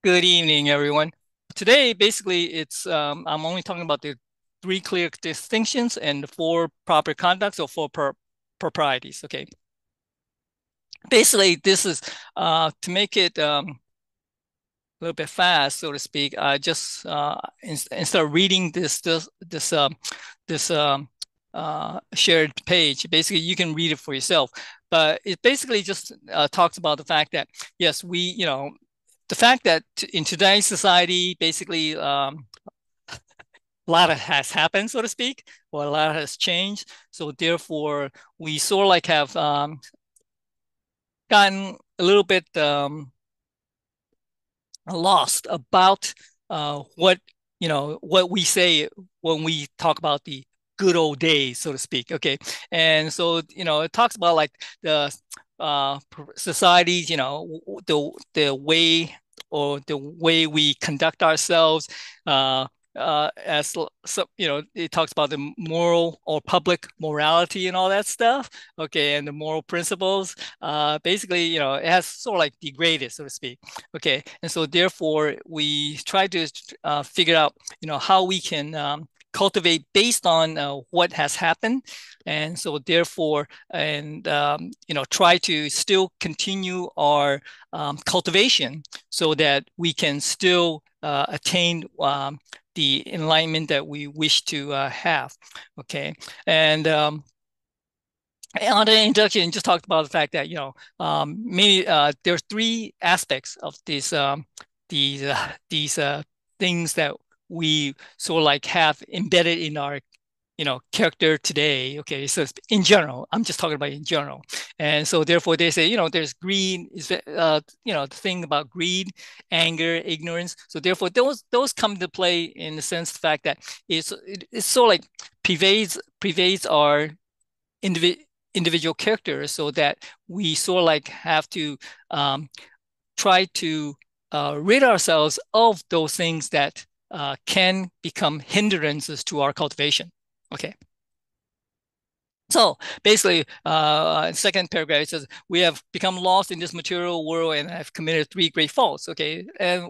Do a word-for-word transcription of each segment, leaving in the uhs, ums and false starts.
Good evening, everyone. Today, basically, it's um, I'm only talking about the three clear distinctions and the four proper conducts or four pro proprieties. Okay. Basically, this is uh, to make it um, a little bit fast, so to speak. I just uh, in, instead of reading this this this um, this um, uh, shared page, basically you can read it for yourself. But it basically just uh, talks about the fact that yes, we you know the fact that in today's society, basically um, a lot has happened, so to speak, or a lot has changed. So therefore, we sort of like have um, gotten a little bit um, lost about uh, what you know what we say when we talk about the good old days, so to speak. Okay, and so you know it talks about like the uh, societies, you know, the the way or the way we conduct ourselves. Uh, uh, as so, you know, it talks about the moral or public morality and all that stuff. Okay, and the moral principles. Uh, basically, you know, it has sort of like degraded, so to speak. Okay, and so therefore we try to uh, figure out, you know, how we can um, cultivate based on uh, what has happened, and so therefore, and um, you know, try to still continue our um, cultivation so that we can still uh, attain um, the enlightenment that we wish to uh, have. Okay, and um, on the introduction, just talked about the fact that you know um, many uh, there's three aspects of these um, these uh, these uh, things that we sort of like have embedded in our you know character today. Okay, so in general, I'm just talking about in general, and so therefore they say you know there's greed is uh, you know the thing about greed, anger, ignorance. So therefore those those come to play in the sense of the fact that it's it's sort of like pervades pervades our individual individual characters so that we sort of like have to um, try to uh, rid ourselves of those things that uh, can become hindrances to our cultivation. Okay. So basically, uh, second paragraph it says, we have become lost in this material world and have committed three great faults. Okay. And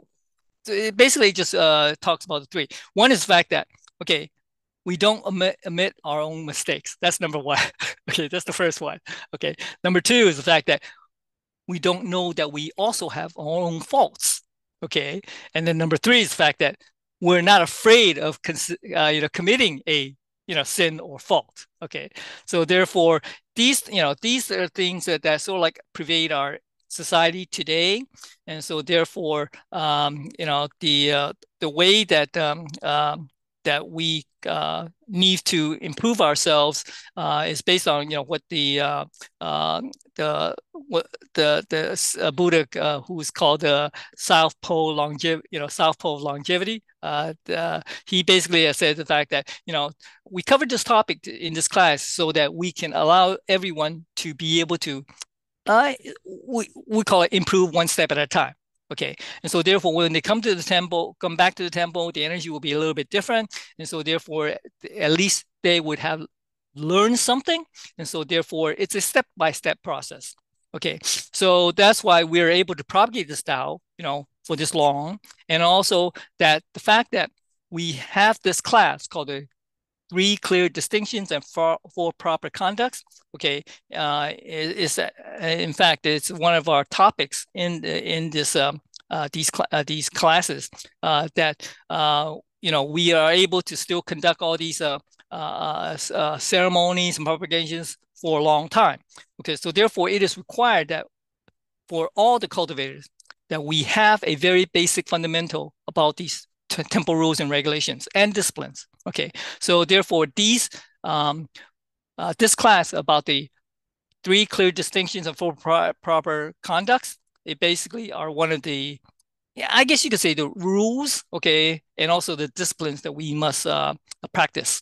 it basically just uh, talks about the three. One is the fact that, okay, we don't admit, admit our own mistakes. That's number one. Okay, that's the first one. Okay, number two is the fact that we don't know that we also have our own faults. Okay, and then number three is the fact that we're not afraid of uh, you know committing a you know sin or fault. Okay, so therefore these you know these are things that, that sort of like pervade our society today, and so therefore um, you know the uh, the way that um, um, that we uh, need to improve ourselves uh, is based on you know what the uh, uh, the what the the uh, Buddha uh, who's called the South Pole longevity, you know, South Pole of longevity. Uh, the, he basically said the fact that you know we covered this topic in this class so that we can allow everyone to be able to uh, we we call it improve one step at a time. Okay, and so therefore, when they come to the temple, come back to the temple, the energy will be a little bit different, and so therefore, at least they would have learned something, and so therefore, it's a step-by-step process. Okay, so that's why we're able to propagate this Tao, you know, for this long, and also that the fact that we have this class called the three clear distinctions and four, four proper conducts. Okay, uh, is, is uh, in fact it's one of our topics in in this um, uh, these cl uh, these classes uh, that uh, you know we are able to still conduct all these uh, uh, uh, ceremonies and propagations for a long time. Okay, so therefore it is required that for all the cultivators that we have a very basic fundamental about these temple rules and regulations and disciplines. Okay, so therefore these um, uh, this class about the three clear distinctions of four pro proper conducts, it basically are one of the, yeah, I guess you could say the rules, okay, and also the disciplines that we must uh, practice.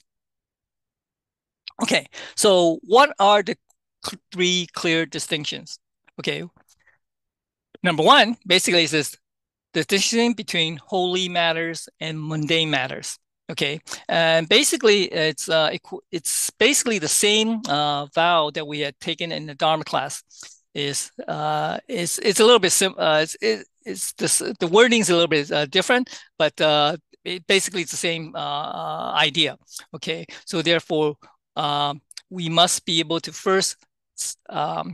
Okay, so what are the three clear distinctions? Okay, number one basically is this the distinction between holy matters and mundane matters. Okay, and basically it's uh, it's basically the same uh, vow that we had taken in the Dharma class. Is uh, it's it's a little bit sim uh, it's, it, it's this the wording is a little bit uh, different, but uh, it, basically it's the same uh, idea. Okay, so therefore um, we must be able to first, um,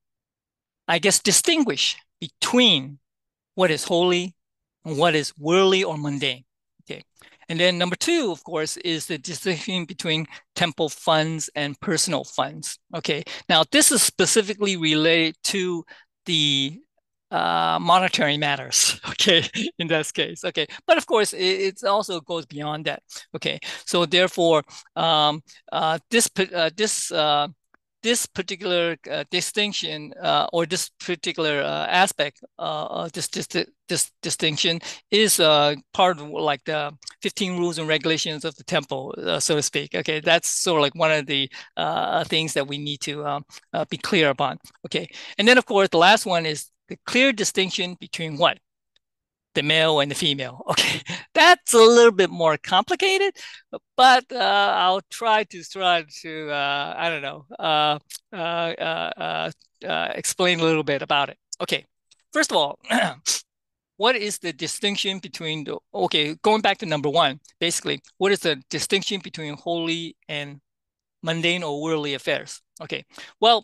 I guess, distinguish between what is holy and what is worldly or mundane. Okay. And then number two, of course, is the distinction between temple funds and personal funds. Okay. Now, this is specifically related to the uh, monetary matters. Okay. In this case. Okay. But of course, it, it also goes beyond that. Okay. So therefore, um, uh, this, uh, this, uh, this particular uh, distinction uh, or this particular uh, aspect uh, this, this, this distinction is uh, part of like the fifteen rules and regulations of the temple, uh, so to speak. Okay, that's sort of like one of the uh, things that we need to um, uh, be clear upon. Okay, and then of course the last one is the clear distinction between what? The male and the female. Okay, that's a little bit more complicated, but uh, I'll try to try to uh, I don't know uh, uh, uh, uh, explain a little bit about it. Okay, first of all, what is the distinction between the okay? Going back to number one, basically, what is the distinction between holy and mundane or worldly affairs? Okay, well,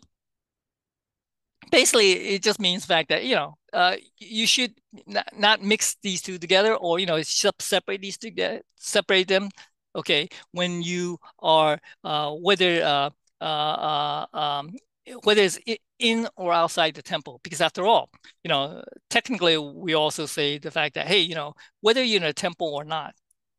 basically it just means the fact that you know uh, you should not, not mix these two together, or you know separate these two, separate them. Okay, when you are uh, whether uh, uh, uh, um, whether it's in or outside the temple, because after all, you know, technically we also say the fact that hey, you know, whether you're in a temple or not,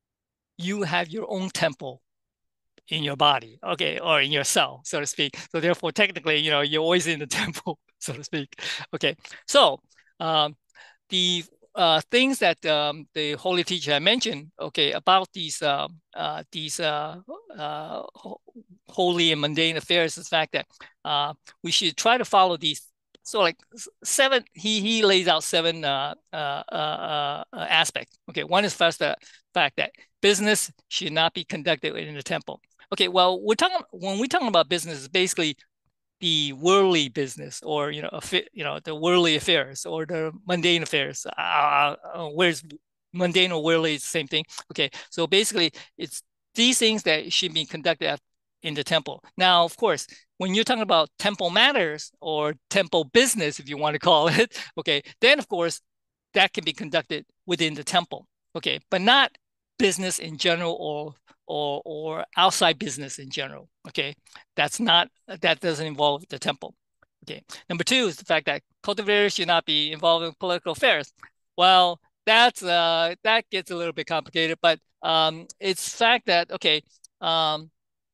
you have your own temple in your body, okay, or in your cell, so to speak. So therefore, technically, you know, you're always in the temple, so to speak. Okay, so um, the uh, things that um, the holy teacher had mentioned, okay, about these uh, uh, these uh, uh, holy and mundane affairs is the fact that uh, we should try to follow these. So like seven, he he lays out seven uh, uh, uh, uh, aspects. Okay, one is first the fact that business should not be conducted in the temple. Okay, well, we're talking when we're talking about business, it's basically the worldly business, or you know, you know, the worldly affairs or the mundane affairs. Uh, uh, whereas mundane or worldly is the same thing. Okay, so basically, it's these things that should be conducted in the temple. Now, of course, when you're talking about temple matters or temple business, if you want to call it, okay, then of course that can be conducted within the temple. Okay, but not business in general or or or outside business in general. Okay, that's not that doesn't involve the temple. Okay, number two is the fact that cultivators should not be involved in political affairs. Well, that's uh that gets a little bit complicated, but um it's fact that okay, um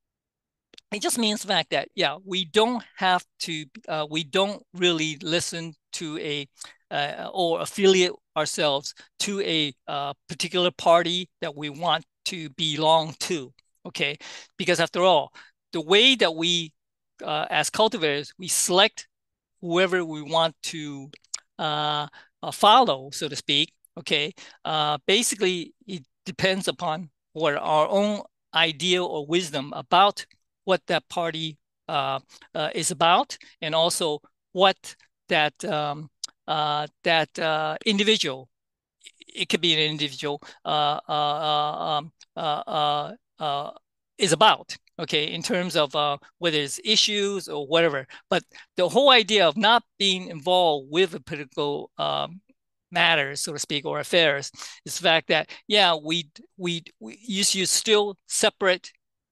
it just means the fact that yeah, we don't have to uh, we don't really listen to a uh, or affiliate ourselves to a uh, particular party that we want to belong to. Okay, because after all, the way that we uh, as cultivators, we select whoever we want to uh, uh, follow, so to speak. Okay, uh, basically it depends upon what our own idea or wisdom about what that party uh, uh, is about, and also what that um, uh, that uh, individual. It could be an individual uh, uh, um, uh, uh, uh, is about. Okay, in terms of uh, whether it's issues or whatever. But the whole idea of not being involved with a political um, matters, so to speak, or affairs, is the fact that yeah, we we, we you, you still separate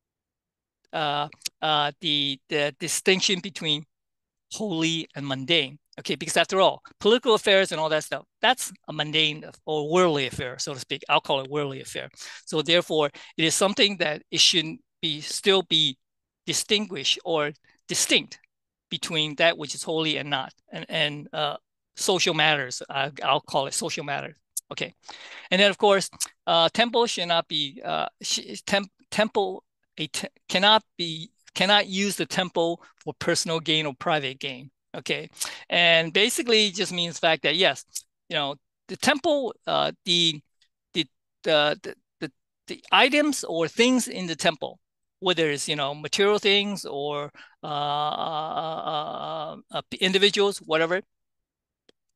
uh, uh, the the distinction between holy and mundane. Okay, because after all, political affairs and all that stuff, that's a mundane or worldly affair, so to speak. I'll call it worldly affair. So therefore, it is something that it shouldn't be still be distinguished or distinct between that which is holy and not, and and uh, social matters. Uh, I'll call it social matters. Okay, and then of course, uh, temple should not be uh, temp temple a cannot be cannot use the temple for personal gain or private gain. Okay, and basically it just means the fact that yes, you know, the temple, uh, the the the the the, the items or things in the temple, whether it's you know material things or uh, uh, uh, uh, individuals, whatever,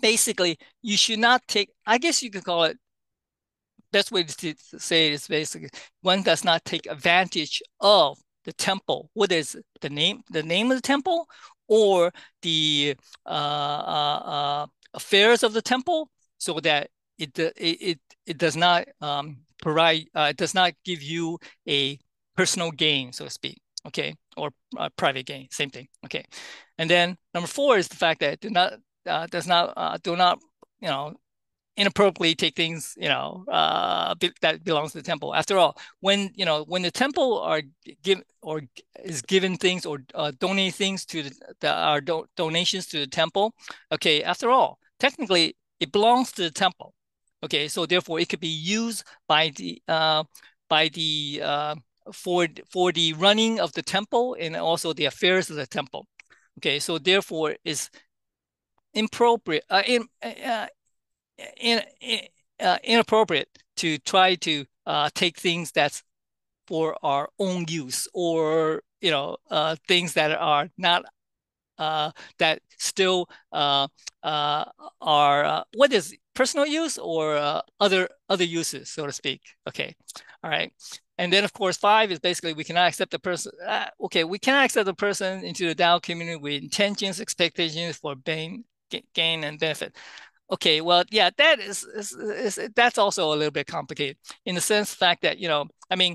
basically, you should not take, I guess you could call it, best way to say it is basically one does not take advantage of the temple. What is the name, the name of the temple, or the uh, uh, uh, affairs of the temple, so that it it it, it does not um, provide, uh, it does not give you a personal gain, so to speak. Okay, or uh, private gain, same thing. Okay, and then number four is the fact that it do not uh, does not uh, do not you know inappropriately take things, you know, uh, that belongs to the temple. After all, when you know when the temple are give or is given things or uh, donate things to the, the our do donations to the temple, okay. After all, technically, it belongs to the temple. Okay, so therefore, it could be used by the uh, by the uh, for for the running of the temple and also the affairs of the temple. Okay, so therefore, is impropriate. Uh, in, uh, in, in, uh, inappropriate to try to uh, take things that's for our own use, or you know uh, things that are not uh, that still uh, uh, are uh, what is personal use or uh, other other uses, so to speak. Okay, all right. And then of course five is basically we cannot accept the person. Uh, okay, we cannot accept the person into the Tao community with intentions, expectations for gain, gain and benefit. Okay, well, yeah, that is, is, is, that's also a little bit complicated in the sense fact that, you know, I mean,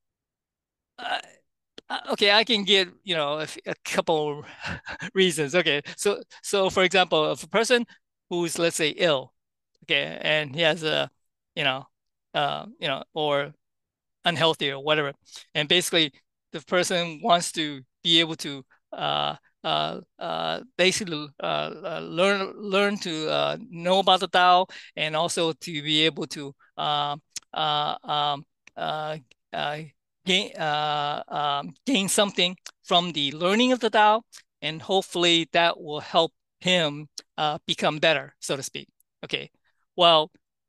uh, okay, I can give, you know, a, a couple reasons. Okay, so so for example, if a person who's, let's say, ill, okay, and he has a, you know, uh, you know, or unhealthy or whatever. And basically, the person wants to be able to uh, uh, uh, basically uh, uh, learn learn to uh, know about the Tao, and also to be able to uh, uh, um, uh, uh, gain uh, um, gain something from the learning of the Tao, and hopefully that will help him uh, become better, so to speak. Okay, well,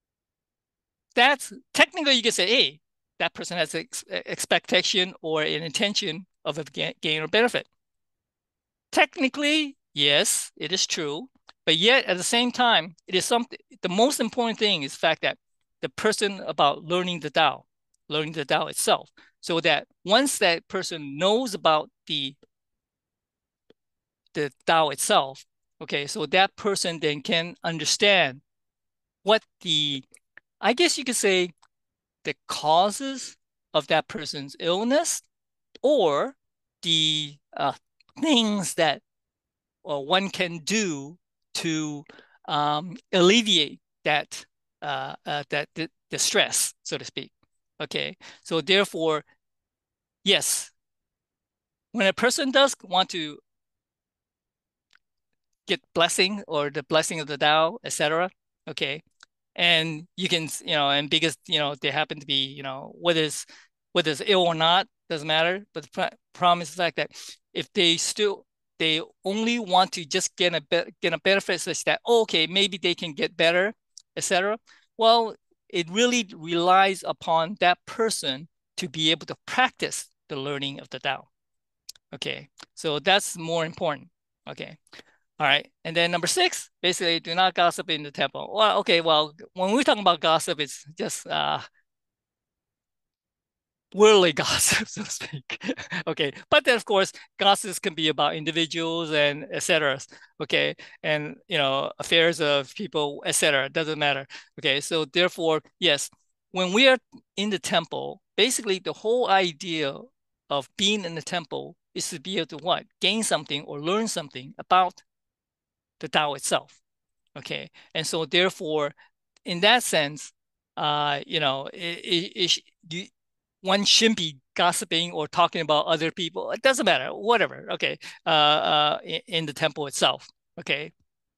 that's technically you can say, hey, that person has an ex expectation or an intention of a gain or benefit. Technically, yes, it is true. But yet at the same time, it is something, the most important thing is the fact that the person about learning the Tao, learning the Tao itself, so that once that person knows about the the Tao itself, okay, so that person then can understand what the, I guess you could say, the causes of that person's illness, or the uh, things that uh, one can do to um, alleviate that uh, uh, that the, the stress, so to speak. Okay, so therefore, yes, when a person does want to get blessing or the blessing of the Tao, et cetera. Okay, and you can, you know, and because, you know, they happen to be, you know, whether it's whether it's ill or not, doesn't matter. But the problem is the fact that if they still they only want to just get a get a benefit such that, oh, okay, maybe they can get better, et cetera. Well, it really relies upon that person to be able to practice the learning of the Tao. Okay, so that's more important. Okay. All right. And then number six, basically, do not gossip in the temple. Well, okay. Well, when we're talking about gossip, it's just uh, worldly gossip, so to speak. Okay. But then, of course, gossips can be about individuals and et cetera. Okay. And, you know, affairs of people, et cetera. Doesn't matter. Okay. So therefore, yes, when we are in the temple, basically the whole idea of being in the temple is to be able to what? Gain something or learn something about the Tao itself. Okay. And so therefore, in that sense, uh, you know, it, it, it, you, one shouldn't be gossiping or talking about other people. It doesn't matter, whatever. Okay. Uh, uh, in, in the temple itself. Okay.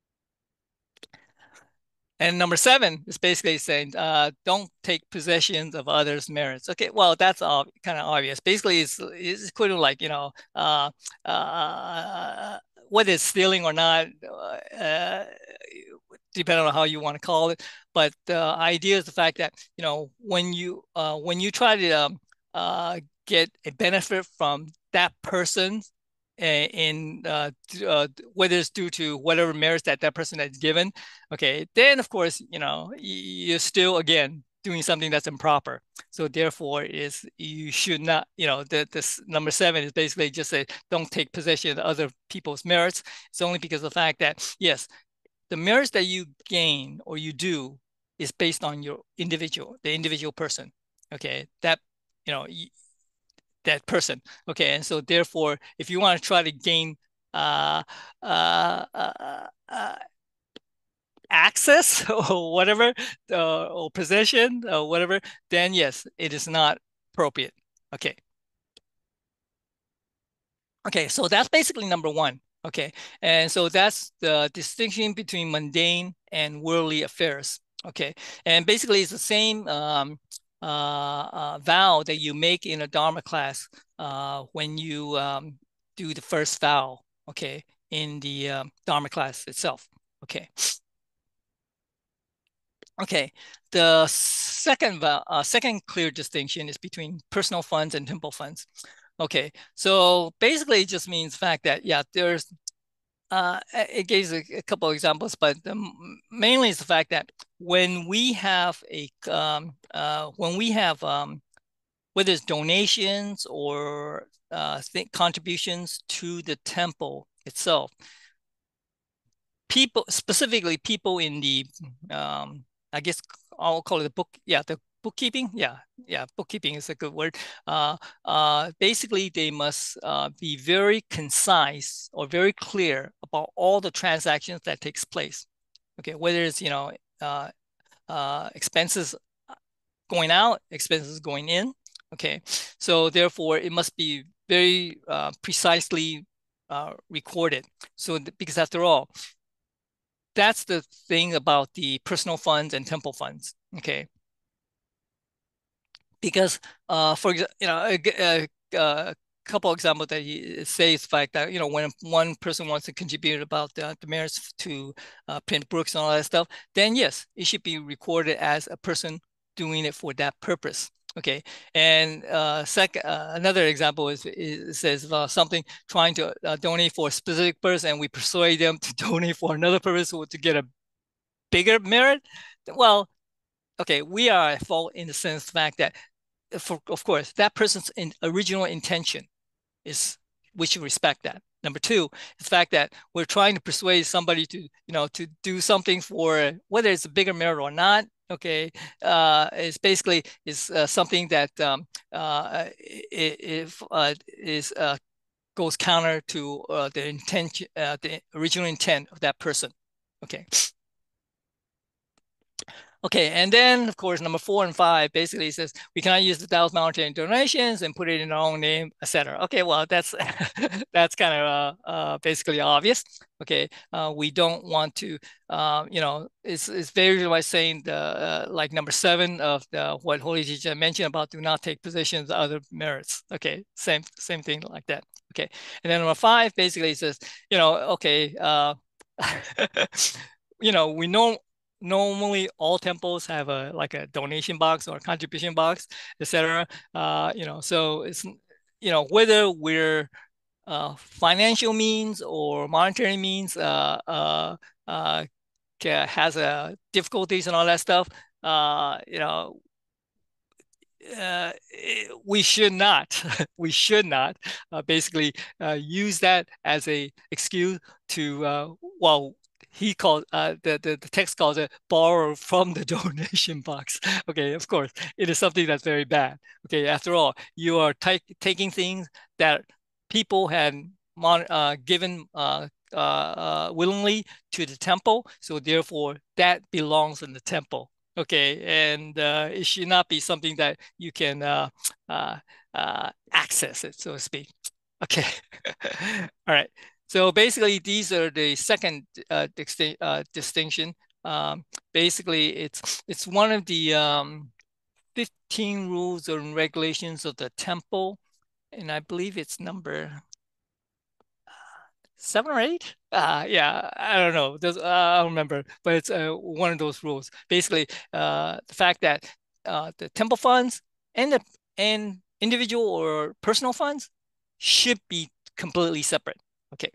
And number seven is basically saying, uh, don't take possessions of others' merits. Okay, well, that's all kind of obvious. Basically, it's, it's kind of like, you know, uh, uh, what is stealing or not, uh, depending on how you want to call it. But the idea is the fact that, you know, when you uh, when you try to um, uh, get a benefit from that person, in uh, uh, whether it's due to whatever merits that that person has given, okay, then of course, you know, you're still again doing something that's improper. So therefore, is you should not, you know, the this number seven is basically just say don't take possession of other people's merits. It's only because of the fact that yes, the merits that you gain or you do is based on your individual, the individual person. Okay, that you know that person. Okay, and so therefore, if you want to try to gain uh, uh, uh, uh, access or whatever, uh, or possession or whatever, then yes, it is not appropriate. Okay. Okay, so that's basically number one. Okay, and so that's the distinction between mundane and worldly affairs. Okay, and basically it's the same um, uh, uh, vow that you make in a Dharma class uh, when you um, do the first vow. Okay, in the um, Dharma class itself. Okay. Okay, the second uh, second clear distinction is between personal funds and temple funds. Okay, so basically it just means the fact that yeah, there's uh, it gives a, a couple of examples, but the, mainly is the fact that when we have a um, uh, when we have um, whether it's donations or uh, contributions to the temple itself, people specifically people in the um I guess I'll call it the book, yeah, the bookkeeping, yeah, yeah, bookkeeping is a good word. uh uh basically they must uh be very concise or very clear about all the transactions that takes place. Okay, whether it's you know uh uh expenses going out, expenses going in. Okay, so therefore it must be very uh, precisely uh, recorded. So because after all, that's the thing about the personal funds and temple funds. Okay, because uh, for example, you know, a, a, a couple examples that he says the fact that you know when one person wants to contribute about the, the merits to uh, print books and all that stuff, then yes, it should be recorded as a person doing it for that purpose. Okay, and uh, second, uh, another example is, is says uh, something trying to uh, donate for a specific person, and we persuade them to donate for another purpose or to get a bigger merit. Well, okay, we are at fault in the sense the fact that, for, of course, that person's in original intention is we should respect that. Number two, the fact that we're trying to persuade somebody to, you know, to do something for whether it's a bigger merit or not. Okay, uh, it's basically is uh, something that um, uh, if uh, is uh, goes counter to uh, the intention, uh, the original intent of that person. Okay. Okay, and then of course number four and five basically says we cannot use the Taoist monetary donations and put it in our own name, et cetera. Okay, well that's that's kind of uh, uh, basically obvious. Okay, uh, we don't want to, uh, you know, it's it's very like saying the uh, like number seven of the what Holy ZhiShan mentioned about do not take positions other merits. Okay, same same thing like that. Okay, and then number five basically says, you know, okay, uh, you know, we know normally all temples have a like a donation box or a contribution box, et cetera. Uh, you know, so it's you know whether we're uh, financial means or monetary means uh, uh, uh, has uh, difficulties and all that stuff. Uh, you know, uh, we should not, we should not uh, basically uh, use that as a excuse to, uh, well, he called uh, the, the the text calls it borrow from the donation box. Okay, of course, it is something that's very bad. Okay, after all, you are taking things that people had uh, given uh, uh, uh, willingly to the temple, so therefore that belongs in the temple. Okay, and uh, it should not be something that you can uh, uh, uh, access it, so to speak. Okay, all right. So basically, these are the second uh, uh, distinction. Um, basically, it's it's one of the um, fifteen rules and regulations of the temple, and I believe it's number seven or eight. Uh, yeah, I don't know. There's, uh, I don't remember, but it's uh, one of those rules. Basically, uh, the fact that uh, the temple funds and the and individual or personal funds should be completely separate. Okay.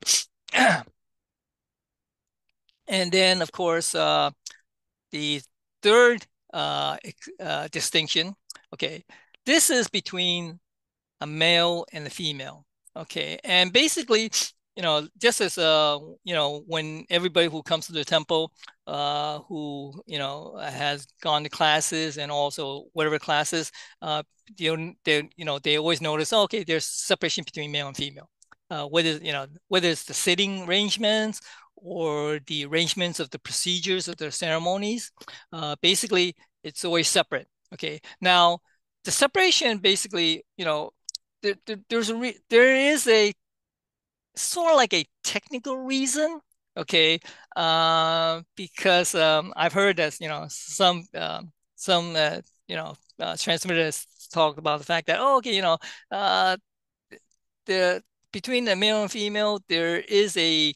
And then, of course, uh, the third uh, uh, distinction, okay, this is between a male and a female. Okay, and basically, you know, just as uh, you know, when everybody who comes to the temple, uh, who you know has gone to classes and also whatever classes, uh, they, they you know they always notice, oh, okay, there's separation between male and female. Uh, whether you know whether it's the sitting arrangements or the arrangements of the procedures of the ceremonies, uh, basically it's always separate. Okay, now the separation basically, you know, there, there, there's a re there is a sort of like a technical reason, okay, uh, because um, I've heard that you know some um, some uh, you know uh, transmitters talk about the fact that, oh, okay, you know, uh, the between the male and female there is a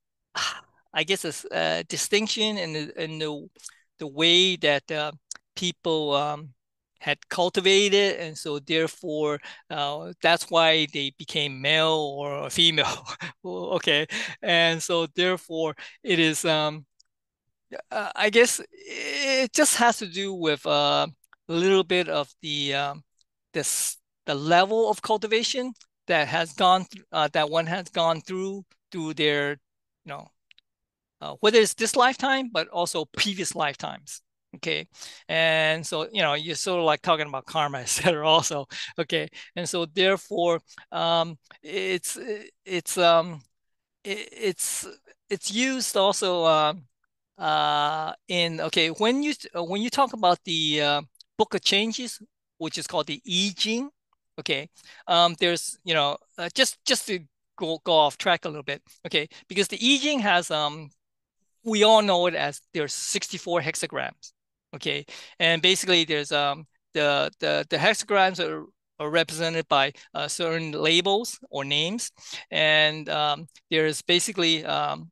I guess a, a distinction in the in the the way that uh, people um, had cultivated, and so therefore uh, that's why they became male or female. Okay, and so therefore it is. Um, uh, I guess it just has to do with uh, a little bit of the um, this the level of cultivation that has gone th uh, that one has gone through through their you know uh, whether it's this lifetime, but also previous lifetimes. Okay. And so, you know, you're sort of like talking about karma, et cetera also. Okay. And so therefore, um, it's, it's, um, it's, it's used also, um, uh, in, okay, when you, when you talk about the, uh, book of changes, which is called the I Ching, okay, um, there's, you know, uh, just, just to go, go off track a little bit. Okay. Because the I Ching has, um, we all know it as there's sixty-four hexagrams. Okay. And basically there's um the the, the hexagrams are, are represented by uh, certain labels or names. And um, there's basically um,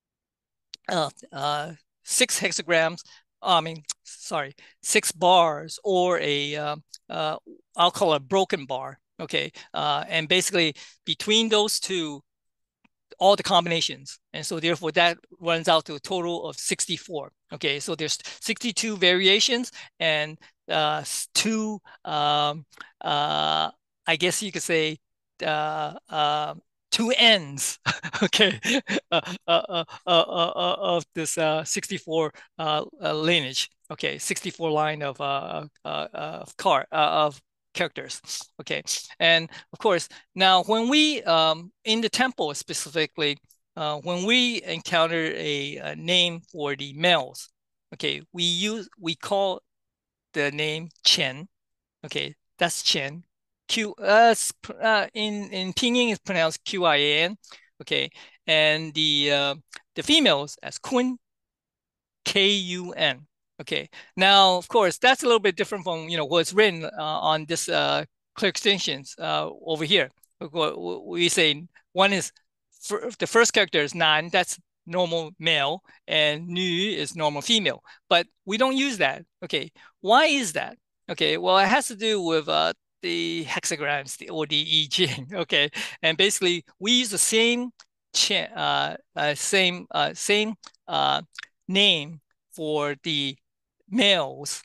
uh, uh, six hexagrams, I mean, sorry, six bars or a, uh, uh, I'll call it a broken bar. Okay. Uh, and basically between those two, all the combinations. And so therefore that runs out to a total of sixty-four. Okay, so there's sixty-two variations and uh, two, um, uh, I guess you could say, uh, uh, two ends, okay, uh, uh, uh, uh, uh, of this uh, sixty-four uh, uh, lineage. Okay, sixty-four line of uh, uh, of car uh, of characters. Okay, and of course, now when we um, in the temple specifically, uh, when we encounter a, a name for the males, okay, we use we call the name Chen. Okay, that's Chen. Q uh, uh in in Pinyin is pronounced Q I A N. Okay, and the uh, the females as Kun, K U N. Okay. Now, of course, that's a little bit different from you know what's written uh, on this uh, clear extensions uh, over here. We say one is for, the first character is nan, that's normal male, and nu is normal female. But we don't use that. Okay. Why is that? Okay. Well, it has to do with uh, the hexagrams the, or the I Ching. Okay. And basically, we use the same uh, uh, same uh, same uh, name for the males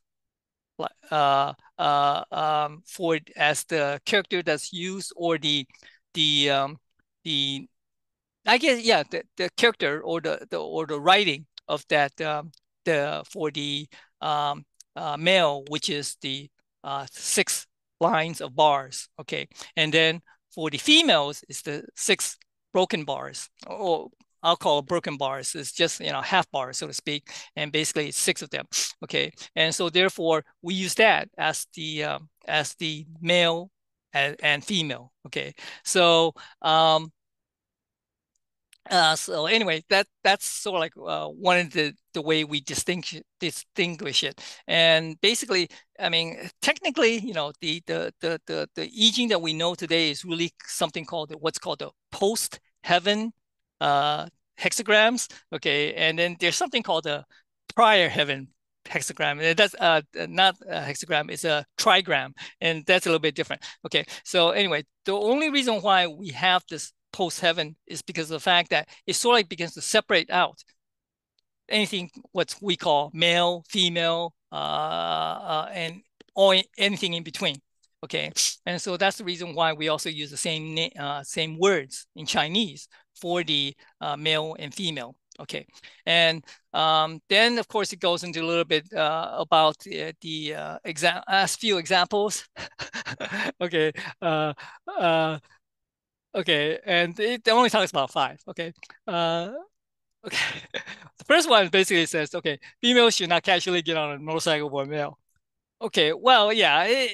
uh, uh, um, for as the character that's used or the the um, the I guess yeah the, the character or the, the or the writing of that um, the for the um, uh, male, which is the uh, six lines of bars. Okay, and then for the females is the six broken bars, or I'll call it broken bars. It's just you know half bars, so to speak, and basically it's six of them. Okay, and so therefore we use that as the um, as the male and, and female. Okay, so um, uh, so anyway, that that's sort of like uh, one of the the way we distinguish distinguish it. And basically, I mean, technically, you know, the the the the the I Ching that we know today is really something called the, what's called the post heaven uh, hexagrams. Okay, and then there's something called the prior heaven hexagram. And that's uh not a hexagram, it's a trigram, and that's a little bit different. Okay, so anyway, the only reason why we have this post heaven is because of the fact that it sort of like begins to separate out anything what we call male, female, uh, uh, and all anything in between. Okay, and so that's the reason why we also use the same uh, same words in Chinese for the uh, male and female. Okay, and um, then of course it goes into a little bit uh, about the, the uh, exam last few examples. Okay, uh, uh, okay, and it only talks about five. Okay, uh, okay. The first one basically says, okay, females should not casually get on a motorcycle for a male. Okay, well, yeah, it,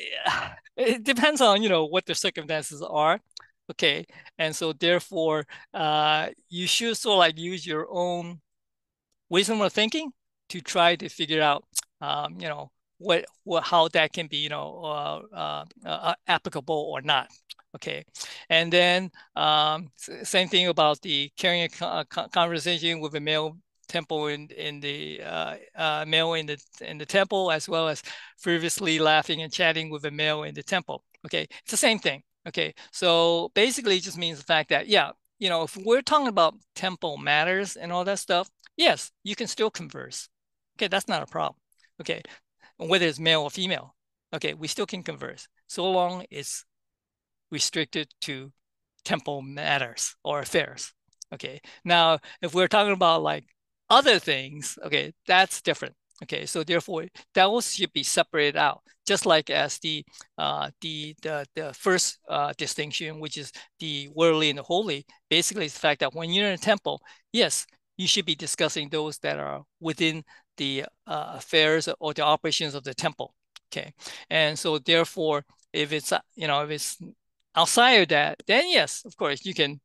it depends on, you know, what the circumstances are. Okay, and so therefore, uh, you should sort of like use your own wisdom of thinking to try to figure out, um, you know, what, what how that can be, you know, uh, uh, uh, applicable or not. Okay, and then um, same thing about the carrying a conversation with a male temple in in the uh, uh, male in the in the temple, as well as frivolously laughing and chatting with a male in the temple. Okay, it's the same thing. Okay, so basically, it just means the fact that yeah, you know, if we're talking about temple matters and all that stuff, yes, you can still converse. Okay, that's not a problem. Okay, whether it's male or female. Okay, we still can converse so long it's restricted to temple matters or affairs. Okay, now if we're talking about like other things, okay, that's different. Okay, so therefore those should be separated out, just like as the uh, the the the first uh, distinction, which is the worldly and the holy. Basically, it's the fact that when you're in a temple, yes, you should be discussing those that are within the uh, affairs or the operations of the temple. Okay, and so therefore, if it's you know if it's outside of that, then yes, of course, you can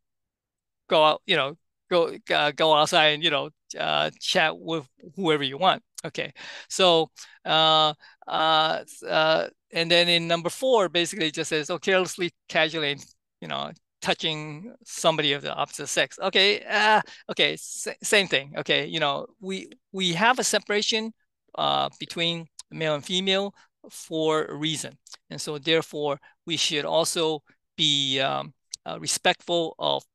go out, you know, go uh, go outside and you know uh, chat with whoever you want. Okay, so uh, uh, uh, and then in number four, basically it just says, oh, carelessly, casually, you know, touching somebody of the opposite sex. Okay, uh, okay, same thing. Okay, you know, we we have a separation uh, between male and female for a reason, and so therefore we should also be um, uh, respectful of,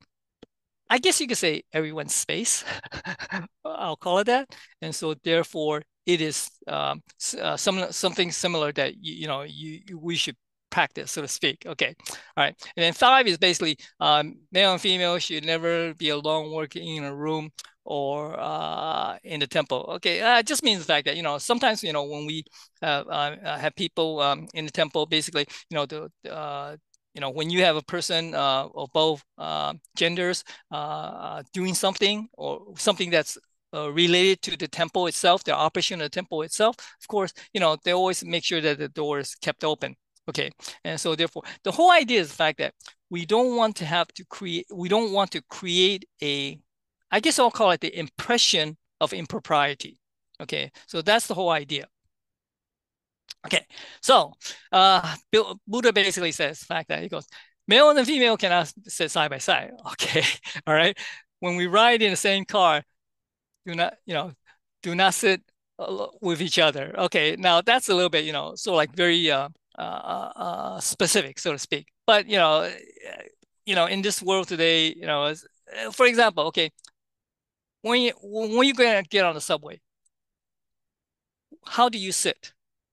I guess you could say, everyone's space. I'll call it that. And so therefore it is um, uh, some, something similar that, you, you know, you, you, we should practice, so to speak. Okay. All right. And then five is basically um, male and female should never be alone working in a room or uh, in the temple. Okay. Uh, it just means the fact that, you know, sometimes, you know, when we uh, uh, have people um, in the temple, basically, you know, the, uh, you know, when you have a person uh, of both uh, genders uh, doing something or something that's uh, related to the temple itself, the operation of the temple itself, of course, you know, they always make sure that the door is kept open. Okay. And so therefore, the whole idea is the fact that we don't want to have to create, we don't want to create a, I guess I'll call it the impression of impropriety. Okay. So that's the whole idea. Okay, so uh, Buddha basically says the fact that he goes, male and female cannot sit side by side. Okay, all right. When we ride in the same car, do not, you know, do not sit with each other. Okay, now that's a little bit, you know, sort of like very uh, uh, uh, specific, so to speak. But you know, you know, in this world today, you know, as, for example, okay, when you when you're going to get on the subway, how do you sit?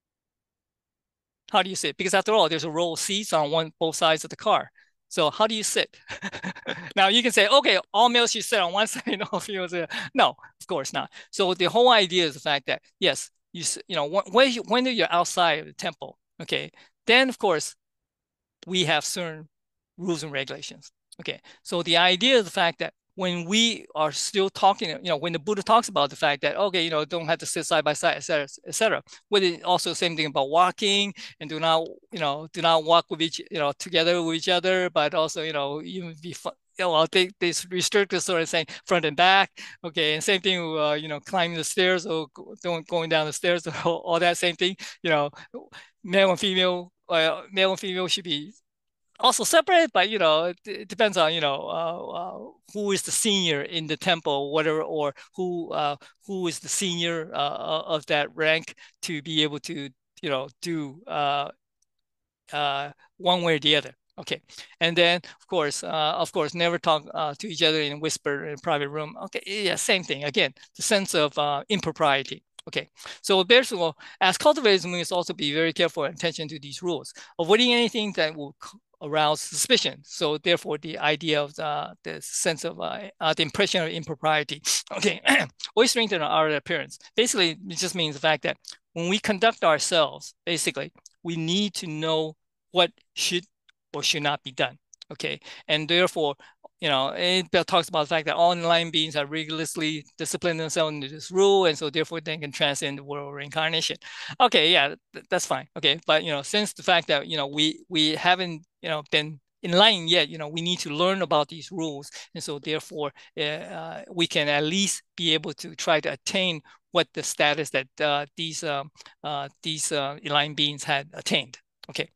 How do you sit? Because after all, there's a row of seats on one both sides of the car. So how do you sit? Now you can say, okay, all males should sit on one side, all females. No, of course not. So the whole idea is the fact that yes, you you know when you, when you're outside of the temple, okay, then of course we have certain rules and regulations. Okay, so the idea is the fact that when we are still talking, you know, when the Buddha talks about the fact that, okay, you know, don't have to sit side by side, et cetera, et cetera. With it also same thing about walking and do not, you know, do not walk with each, you know, together with each other, but also, you know, even be fun. You know, well, they, they restrict the sort of saying front and back. Okay. And same thing, uh, you know, climbing the stairs or going down the stairs, all, all that same thing, you know, male and female, uh, male and female should be also separate, but you know, it, it depends on you know uh, uh, who is the senior in the temple, whatever, or who uh, who is the senior uh, of that rank to be able to you know do uh, uh, one way or the other. Okay, and then of course, uh, of course, never talk uh, to each other in whisper in a private room. Okay, yeah, same thing. Again, the sense of uh, impropriety. Okay, so therefore, as cultivators, we must also be very careful and attention to these rules, avoiding anything that will arouse suspicion. So therefore, the idea of the, the sense of uh, uh, the impression of impropriety. Okay, always strengthen our appearance. Basically, it just means the fact that when we conduct ourselves, basically, we need to know what should or should not be done. Okay, and therefore, you know, it talks about the fact that all enlightened beings are rigorously disciplined themselves into this rule, and so therefore they can transcend the world of reincarnation. Okay, yeah, th that's fine. Okay, but you know, since the fact that you know we we haven't you know been enlightened yet, you know, we need to learn about these rules, and so therefore uh, we can at least be able to try to attain what the status that uh, these um, uh, these uh, enlightened beings had attained. Okay.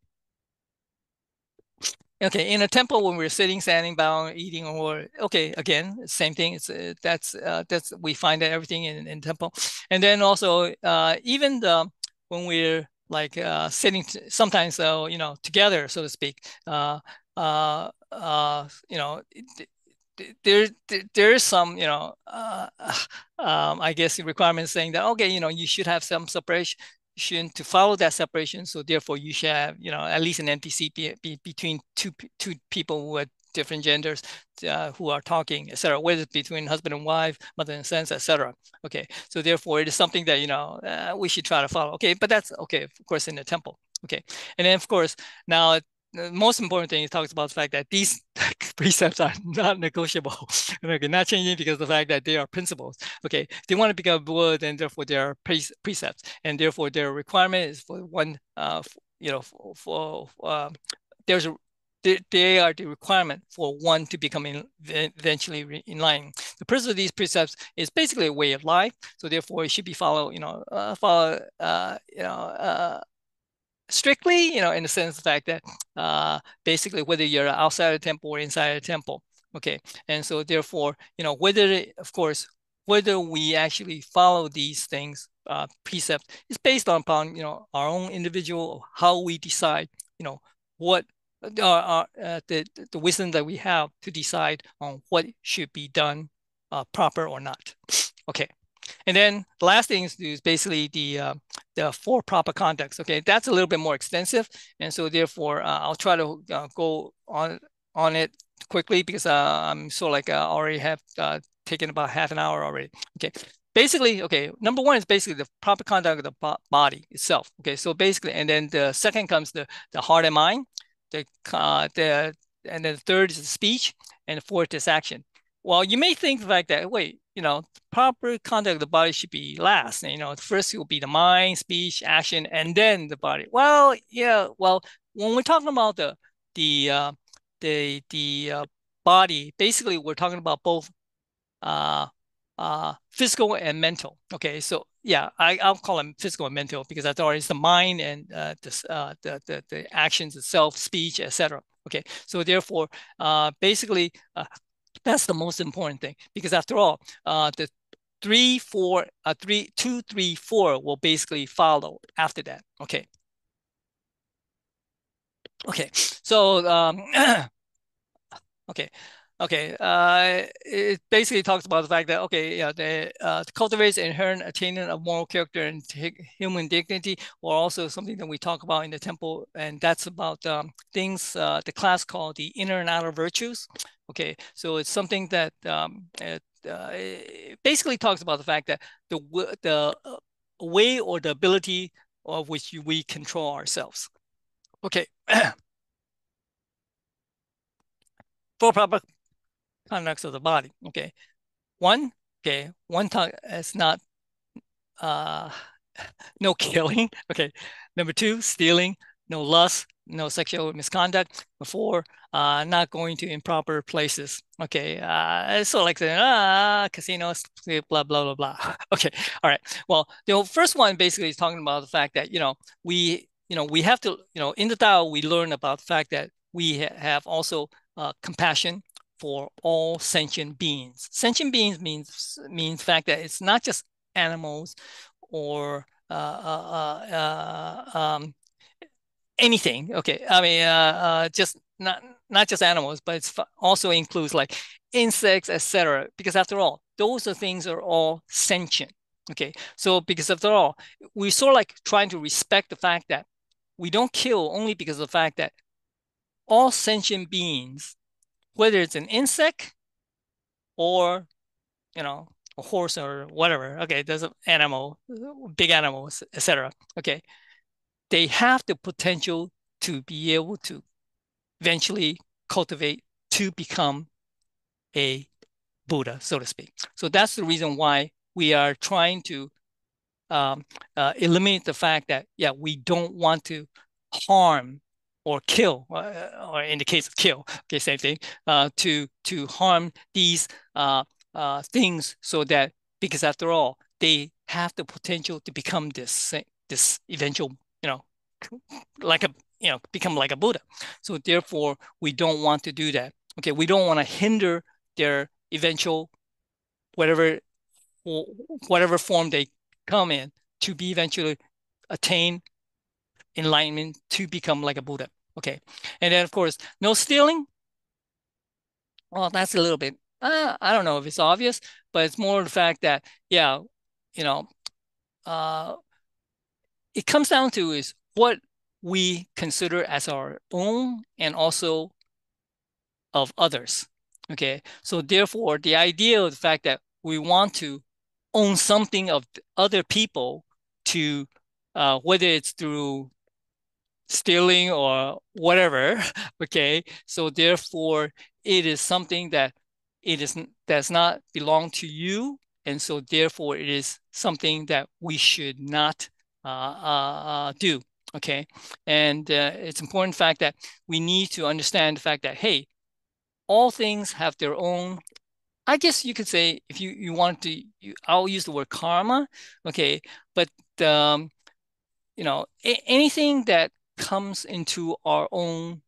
Okay, in a temple when we're sitting, standing, bowing, eating, or okay, again, same thing. It's uh, that's uh, that's we find that everything in in temple, and then also uh, even the when we're like uh, sitting, sometimes uh, you know together, so to speak. Uh, uh, uh, you know, there there is some you know uh, um, I guess the requirement saying that okay, you know, you should have some separation to follow that separation. So therefore, you should have, you know, at least an N T C be, be between two two people who are different genders uh, who are talking, et cetera. Whether it's between husband and wife, mother and sons, et cetera. Okay, so therefore, it is something that you know uh, we should try to follow. Okay, but that's okay, of course, in the temple. Okay, and then of course now the most important thing, it talks about the fact that these precepts are not negotiable, okay, not changing because of the fact that they are principles. Okay, they want to become Buddha, then therefore they are pre precepts, and therefore their requirement is for one, uh, you know, for, for uh, there's a they, they are the requirement for one to become in, eventually in line. The purpose of these precepts is basically a way of life, so therefore it should be followed, you know, uh, follow, uh, you know. Uh, strictly, you know, in the sense of the fact that uh, basically whether you're outside the temple or inside the temple, okay, and so therefore, you know, whether of course whether we actually follow these things, uh, precepts, is based upon you know our own individual how we decide, you know, what uh, uh, the the wisdom that we have to decide on what should be done uh, proper or not. Okay. And then the last thing is, is basically the uh, the four proper conducts. Okay, that's a little bit more extensive, and so therefore uh, I'll try to uh, go on on it quickly because uh, I'm sort of like uh, already have uh, taken about half an hour already. Okay, basically, okay, number one is basically the proper conduct of the body itself. Okay, so basically, and then the second comes the the heart and mind, the uh, the and then the third is the speech, and the fourth is action. Well, you may think like that, wait, you know, proper conduct of the body should be last. You know, first it will be the mind, speech, action, and then the body. Well, yeah, well, when we're talking about the the uh, the the uh, body, basically we're talking about both uh, uh, physical and mental. Okay, so yeah, I, I'll call them physical and mental because that's already the mind and uh, the, uh, the, the the actions itself, speech, et cetera. Okay, so therefore, uh, basically, uh, that's the most important thing because after all, uh, the three, four, uh, three, two, three, four will basically follow after that. Okay. Okay. So um, okay. Okay, uh, it basically talks about the fact that, okay, yeah, the, uh, cultivates inherent attainment of moral character and human dignity, or also something that we talk about in the temple, and that's about um, things uh, the class called the inner and outer virtues. Okay, so it's something that um, it, uh, it basically talks about the fact that the, the way or the ability of which we control ourselves. Okay, for proper conducts of the body. Okay, one, okay, one tongue is not uh no killing. Okay, number two, stealing, no lust, no sexual misconduct. Four, uh, not going to improper places. Okay, uh, it's sort of like saying, ah, casinos, blah, blah, blah, blah. Okay, all right. Well, the first one basically is talking about the fact that, you know, we, you know, we have to, you know, in the Tao, we learn about the fact that we ha have also uh, compassion for all sentient beings. Sentient beings means means fact that it's not just animals or uh, uh, uh, um, anything. Okay, I mean, uh, uh, just not not just animals, but it's also includes like insects, et cetera. Because after all, those are things are all sentient. Okay, so because after all, we sort of like trying to respect the fact that we don't kill only because of the fact that all sentient beings, whether it's an insect or you know a horse or whatever, okay, there's an animal, big animals, et cetera. Okay, they have the potential to be able to eventually cultivate to become a Buddha, so to speak. So that's the reason why we are trying to um, uh, eliminate the fact that, yeah, we don't want to harm or kill, uh, or in the case of kill, okay, same thing, uh, to to harm these uh, uh, things, so that because after all, they have the potential to become this this eventual, you know, like a you know become like a Buddha. So therefore, we don't want to do that. Okay, we don't want to hinder their eventual whatever whatever form they come in to be eventually attain enlightenment to become like a Buddha. Okay, and then of course, no stealing. Well, that's a little bit. Uh, I don't know if it's obvious, but it's more the fact that yeah, you know, uh, it comes down to is what we consider as our own and also of others. Okay, so therefore, the idea of the fact that we want to own something of other people to uh, whether it's through stealing or whatever, okay, so therefore it is something that it is does not belong to you, and so therefore it is something that we should not uh, uh, do. Okay, and uh, it's important fact that we need to understand the fact that hey, all things have their own, I guess you could say, if you you want to, you, I'll use the word karma. Okay, but um, you know, a- anything that comes into our own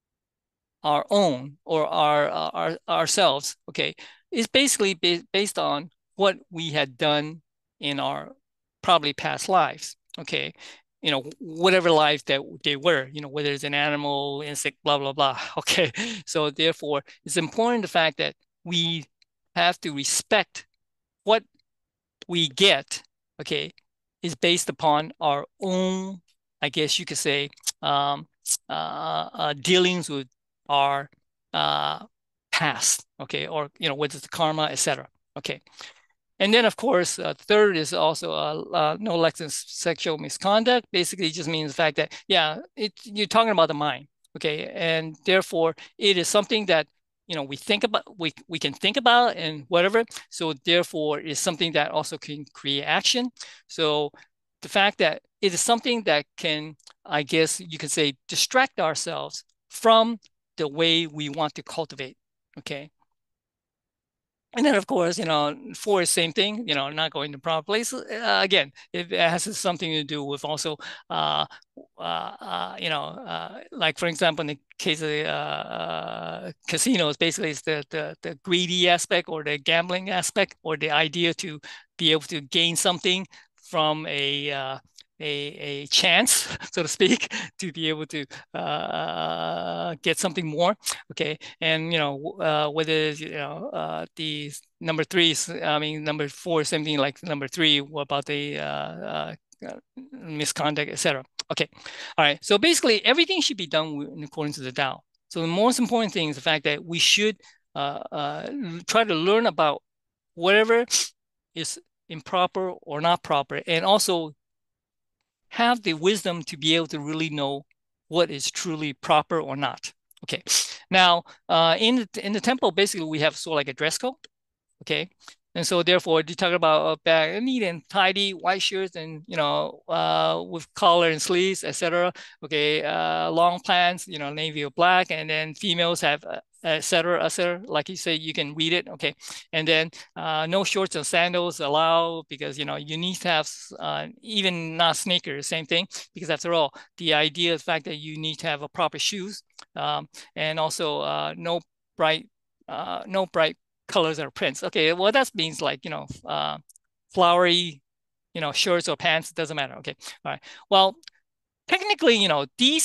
our own or our uh, our ourselves, okay, is basically ba- based on what we had done in our probably past lives. Okay, you know, whatever life that they were, you know, whether it's an animal, insect, blah blah blah. Okay, so therefore, it's important the fact that we have to respect what we get, okay, is based upon our own, I guess you could say, um, uh, uh, dealings with our uh, past, okay, or you know, whether it's karma, et cetera. Okay, and then, of course, uh, third is also uh, uh, no licensed sexual misconduct. Basically, it just means the fact that, yeah, it, you're talking about the mind, okay? And therefore, it is something that, you know, we think about, we, we can think about and whatever. So therefore, it's something that also can create action. So the fact that it is something that can, I guess you could say, distract ourselves from the way we want to cultivate, okay? And then, of course, you know, four is same thing, you know, not going to proper place. Uh, again, it has something to do with also, uh, uh, uh, you know, uh, like, for example, in the case of the uh, uh, casinos, basically it's the, the, the greedy aspect or the gambling aspect or the idea to be able to gain something from a, uh, a, a chance, so to speak, to be able to uh, get something more. Okay, and you know uh, whether you know uh, the number three is, I mean number four is something like number three about the uh, uh, misconduct, et cetera. Okay, all right. So basically, everything should be done in accordance to the Tao. So the most important thing is the fact that we should uh, uh, try to learn about whatever is improper or not proper, and also have the wisdom to be able to really know what is truly proper or not. Okay. Now, uh, in the, in the temple, basically we have sort of like a dress code. Okay. And so therefore, you talk about uh, back neat and tidy white shirts and, you know, uh, with collar and sleeves, et cetera. Okay. Uh, long pants, you know, navy or black. And then females have, uh, et cetera, et cetera. Like you say, you can read it. Okay. And then uh, no shorts and sandals allowed because, you know, you need to have uh, even not sneakers, same thing. Because after all, the idea, the fact that you need to have a proper shoes um, and also uh, no bright, uh, no bright colors or prints. Okay, well that means like you know uh, flowery, you know shirts or pants. Doesn't matter. Okay, all right. Well, technically, you know these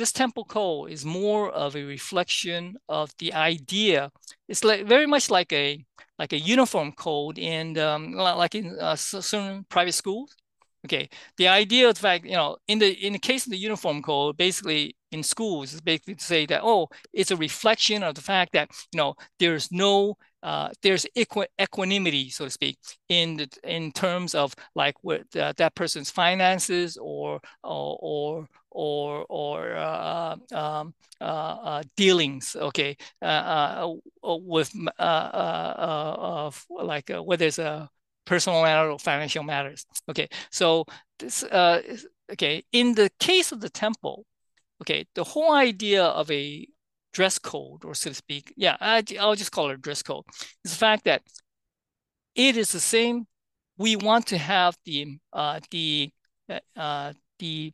this temple code is more of a reflection of the idea. It's like very much like a like a uniform code in um, like in uh, certain private schools. Okay, the idea of the fact, you know, in the in the case of the uniform code, basically in schools, is basically to say that, oh, it's a reflection of the fact that, you know, there's no uh, there's equi equanimity, so to speak, in the, in terms of like what uh, that person's finances or or or or, or uh, um, uh, uh, dealings, okay, uh, uh, with uh, uh, uh, of like uh, whether it's a personal matter or financial matters. Okay, so this, uh, okay, in the case of the temple, okay, the whole idea of a dress code, or so to speak, yeah, I, I'll just call it a dress code, is the fact that it is the same. We want to have the uh, the uh, the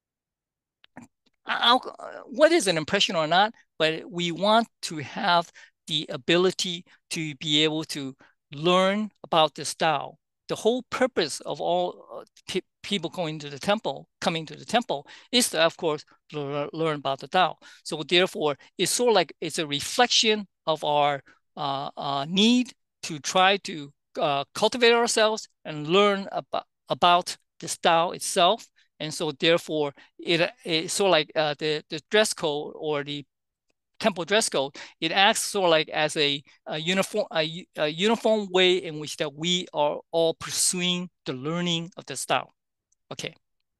I'll, what is an impression or not, but we want to have the ability to be able to learn about the style. The whole purpose of all pe people going to the temple, coming to the temple, is to, of course, learn about the Tao. So therefore, it's sort of like it's a reflection of our uh, uh, need to try to uh, cultivate ourselves and learn about, about the style itself. And so therefore, it it's sort of like uh, the, the dress code or the temple dress code, it acts sort of like as a, a uniform a, a uniform way in which that we are all pursuing the learning of the style. Okay.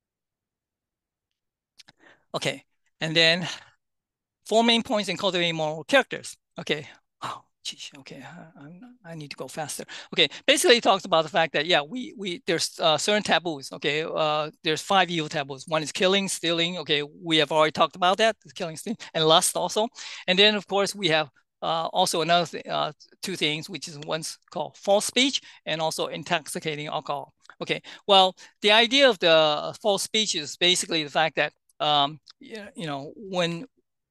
Okay. And then four main points in cultivating moral characters. Okay. Oh, geez. Okay. I, I need to go faster. Okay. Basically, it talks about the fact that, yeah, we, we there's uh, certain taboos. Okay. Uh, there's five evil taboos. One is killing, stealing. Okay. We have already talked about that. Killing, stealing, and lust also. And then, of course, we have uh, also another th uh, two things, which is one's called false speech and also intoxicating alcohol. Okay. Well, the idea of the false speech is basically the fact that um, you know, when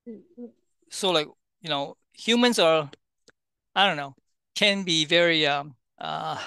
so like, you know, humans are, I don't know, can be very um, uh,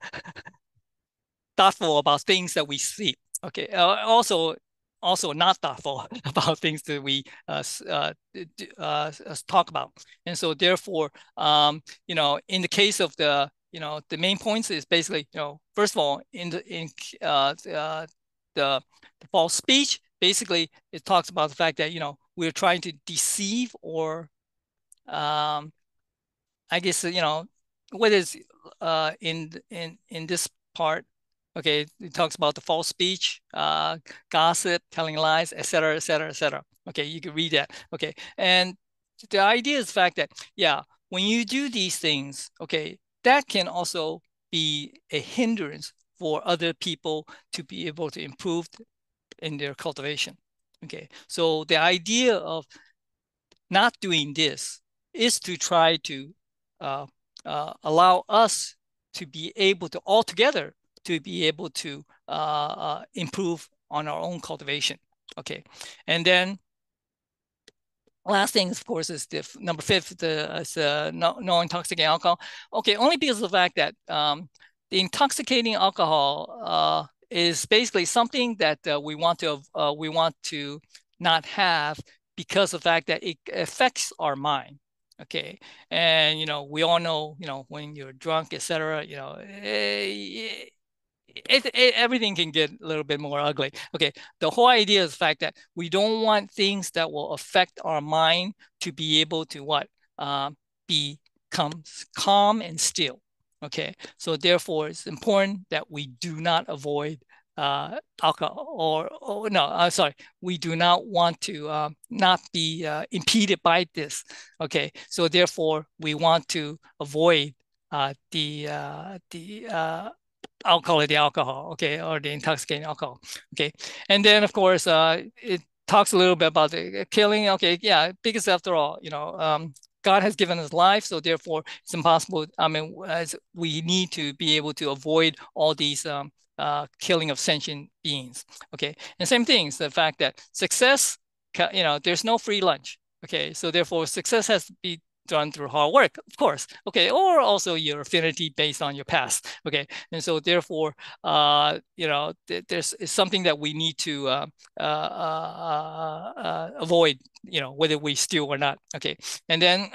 thoughtful about things that we see. Okay, uh, also also not thoughtful about things that we uh, uh, uh, talk about, and so therefore, um, you know, in the case of the, you know, the main points is basically, you know, first of all, in the in uh, uh, the, the false speech, basically it talks about the fact that, you know, we're trying to deceive or um, I guess, you know, what is uh, in in in this part, okay, it talks about the false speech, uh, gossip, telling lies, et cetera, et cetera, et cetera. Okay, you can read that. Okay, and the idea is the fact that, yeah, when you do these things, okay, that can also be a hindrance for other people to be able to improve in their cultivation. Okay, so the idea of not doing this is to try to uh, uh, allow us to be able to altogether to be able to uh, uh, improve on our own cultivation. Okay, and then last thing, of course, is the number fifth, the is, uh, no, no intoxicating alcohol. Okay, only because of the fact that um, the intoxicating alcohol uh, is basically something that uh, we want to uh, we want to not have because of the fact that it affects our mind. Okay, and you know, we all know, you know, when you're drunk, et cetera, you know, it, it, it, everything can get a little bit more ugly. Okay, the whole idea is the fact that we don't want things that will affect our mind to be able to what uh, become calm and still. Okay, so therefore it's important that we do not avoid uh, alcohol or, or no, I'm sorry, we do not want to uh, not be uh, impeded by this. Okay, so therefore we want to avoid uh, the uh, the uh, I'll call it the alcohol, okay, or the intoxicating alcohol, okay. And then, of course, uh, it talks a little bit about the killing. Okay, yeah, because after all, you know, um, God has given us life, so therefore it's impossible. I mean, as we need to be able to avoid all these um, uh, killing of sentient beings. Okay, and same thing is the fact that success, you know, there's no free lunch. Okay, so therefore success has to be done through hard work, of course, okay, or also your affinity based on your past, okay, and so therefore, uh, you know, th there's something that we need to uh, uh, uh, uh, avoid, you know, whether we steal or not, okay, and then.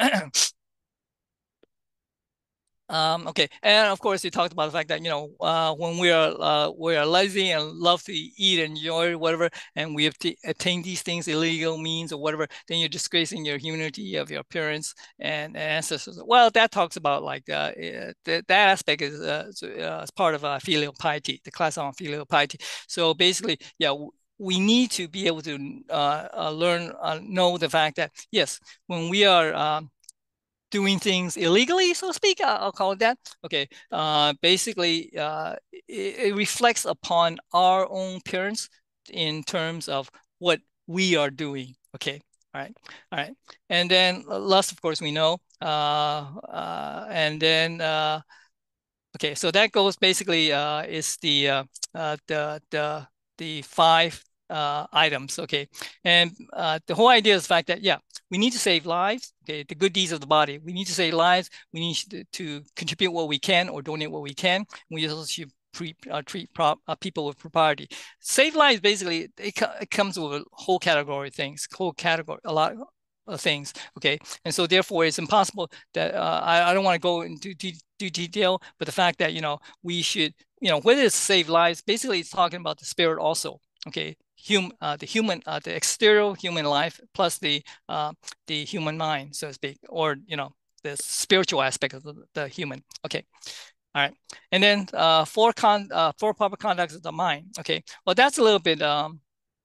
Um, okay, and of course, you talked about the fact that you know uh, when we are uh, we are lazy and love to eat and enjoy whatever, and we have to attain these things illegal means or whatever, then you're disgracing your humanity of your parents and, and ancestors. Well, that talks about like uh, uh, that that aspect is uh, uh, part of uh, filial piety, the class on filial piety. So basically, yeah. We need to be able to uh, uh, learn, uh, know the fact that yes, when we are um, doing things illegally, so to speak, I'll call it that. Okay, uh, basically, uh, it, it reflects upon our own parents in terms of what we are doing. Okay, all right, all right, and then lust, of course, we know, uh, uh, and then. Uh, Okay, so that goes basically uh, is the uh, uh, the the the five uh, items. Okay, and uh, the whole idea is the fact that yeah, we need to save lives. Okay, the good deeds of the body. We need to save lives. We need to, to contribute what we can or donate what we can. We also should pre, uh, treat prop, uh, people with propriety. Save lives basically it, it comes with a whole category of things, whole category, a lot of things. Okay, and so therefore it's impossible that uh, I, I don't want to go into de do detail, but the fact that you know we should you know whether it's save lives, basically it's talking about the spirit also. Okay, hum uh, the human uh, the exterior human life plus the uh, the human mind, so to speak, or you know the spiritual aspect of the, the human. Okay. All right, and then uh, four con uh, four proper conducts of the mind. Okay, well that's a little bit um,